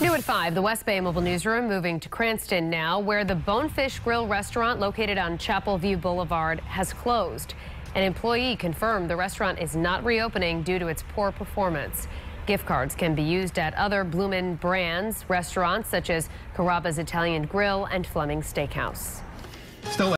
New at 5, the West Bay Mobile Newsroom moving to Cranston now, where the Bonefish Grill restaurant located on Chapel View Boulevard has closed. An employee confirmed the restaurant is not reopening due to its poor performance. Gift cards can be used at other Bloomin' Brands restaurants such as Carrabba's Italian Grill and Fleming's Steakhouse.